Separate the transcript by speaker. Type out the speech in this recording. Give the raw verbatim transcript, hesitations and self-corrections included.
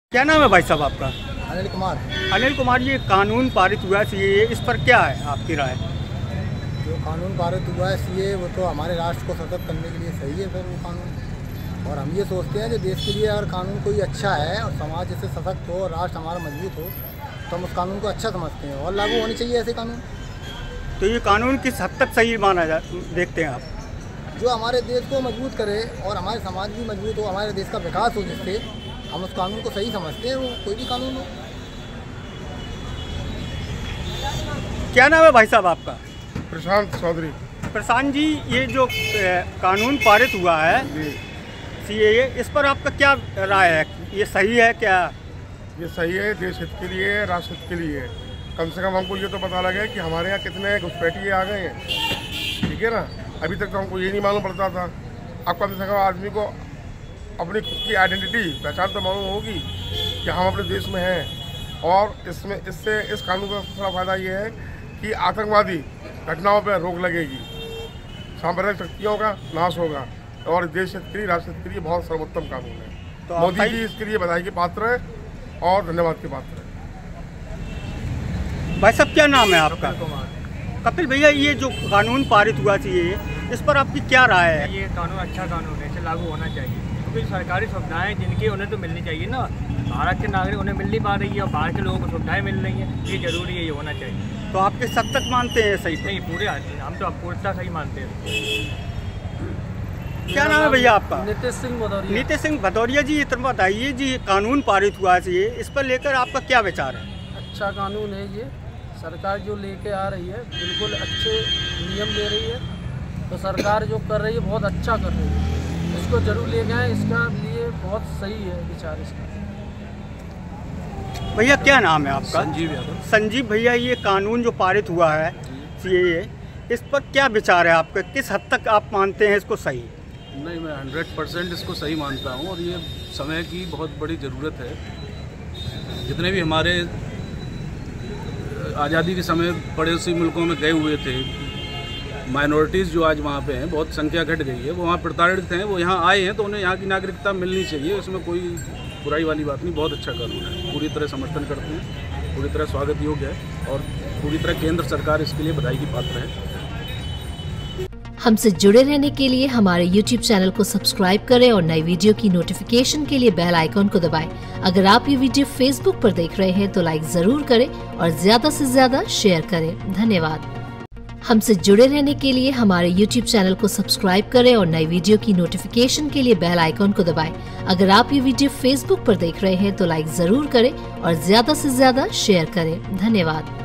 Speaker 1: क्या नाम है भाई साहब आपका?
Speaker 2: अनिल कुमार।
Speaker 1: अनिल कुमार, ये कानून पारित हुआ है सीए, इस पर क्या है आपकी राय?
Speaker 2: जो कानून पारित हुआ है सीए वो तो हमारे राष्ट्र को सशक्त करने के लिए सही है सर वो कानून। और हम ये सोचते हैं कि देश के लिए अगर कानून कोई अच्छा है और समाज जैसे सशक्त हो और राष्ट्र हमारा मजबूत हो तो हम उस कानून को अच्छा समझते हैं और लागू होने चाहिए ऐसे कानून।
Speaker 1: तो ये कानून किस हद तक सही माना जा देखते हैं आप?
Speaker 2: जो हमारे देश को मजबूत करे और हमारे समाज भी मजबूत हो, हमारे देश का विकास हो, जिससे हम उस कानून को सही समझते हैं, वो कोई भी कानून हो।
Speaker 1: क्या नाम है भाई साहब आपका?
Speaker 3: प्रशांत चौधरी।
Speaker 1: प्रशांत जी, ये जो कानून पारित हुआ है सीए, इस पर आपका क्या राय है? ये सही है क्या?
Speaker 3: ये सही है, देश हित के लिए, राष्ट्र हित के लिए। कम से कम हमको ये तो पता लगे कि हमारे यहाँ कितने घुसपैठिए आ गए हैं, ठीक है ना। अभी तक तो हमको ये नहीं मालूम पड़ता था। अब कम से कम आदमी को अपनी खुद की आइडेंटिटी, पहचान तो मालूम होगी कि हम अपने देश में हैं। और इसमें इससे इस कानून का सबसे बड़ा फायदा ये है कि आतंकवादी घटनाओं पर रोक लगेगी, सांप्रदायिक शक्तियों का नाश होगा और देश हित के लिए, राष्ट्र हित के लिए बहुत सर्वोत्तम कानून है। तो मोदी जी इसके लिए बधाई के पात्र है और धन्यवाद के पात्र है।
Speaker 1: भाई साहब, क्या नाम है आपका? कपिल भैया, ये जो कानून पारित हुआ सीए, इस पर आपकी क्या राय है?
Speaker 4: ये कानून अच्छा कानून है, इसे लागू होना चाहिए क्योंकि सरकारी सुविधाएं जिनकी उन्हें तो मिलनी चाहिए ना। भारत के नागरिक उन्हें मिल नहीं पा रही है और बाहर के लोगों को सुविधाएं मिल रही हैं, ये जरूरी है, ये होना चाहिए।
Speaker 1: तो आपके सब तक मानते हैं सही?
Speaker 4: नहीं, पूरे हम तो पूर्णतः सही मानते हैं।
Speaker 1: क्या नाम है भैया आपका?
Speaker 4: नितेश सिंह भदौरिया।
Speaker 1: नितेश सिंह भदौरिया जी, इतना बताइए जी, कानून पारित हुआ है, इस पर लेकर आपका क्या विचार है?
Speaker 5: अच्छा कानून है ये, सरकार जो लेके आ रही है बिल्कुल अच्छे नियम ले रही है। तो सरकार जो कर रही है बहुत अच्छा कर रही है, इसको जरूर ले गए, इसका लिए बहुत सही है विचार इसका।
Speaker 1: भैया, क्या नाम है आपका?
Speaker 6: संजीव यादव।
Speaker 1: संजीव भैया, ये कानून जो पारित हुआ है सीए, इस पर क्या विचार है आपका? किस हद तक आप मानते हैं इसको सही?
Speaker 6: नहीं, मैं हंड्रेड परसेंट इसको सही मानता हूँ और ये समय की बहुत बड़ी ज़रूरत है। जितने भी हमारे आज़ादी के समय पड़ोसी मुल्कों में गए हुए थे माइनॉरिटीज़, जो आज वहाँ पे हैं, बहुत संख्या घट गई है, वो वहाँ प्रताड़ित हैं, वो यहाँ आए हैं तो उन्हें यहाँ की नागरिकता मिलनी चाहिए। इसमें कोई बुराई वाली बात नहीं, बहुत अच्छा कानून है, पूरी तरह समर्थन करते हैं, पूरी तरह स्वागत योग्य है और पूरी तरह केंद्र सरकार इसके लिए बधाई की पात्र है।
Speaker 7: हमसे जुड़े रहने के लिए हमारे यूट्यूब चैनल को सब्सक्राइब करें और नई वीडियो की नोटिफिकेशन के लिए बेल आइकॉन को दबाएं। अगर आप ये वीडियो फेसबुक पर देख रहे हैं तो लाइक जरूर करें और ज्यादा से ज्यादा शेयर करें। धन्यवाद। हमसे जुड़े रहने के लिए हमारे यूट्यूब चैनल को सब्सक्राइब करें और नई वीडियो की नोटिफिकेशन के लिए बेल आइकॉन को दबाएं। अगर आप ये वीडियो फेसबुक पर देख रहे हैं तो लाइक जरूर करें और ज्यादा से ज्यादा शेयर करें। धन्यवाद।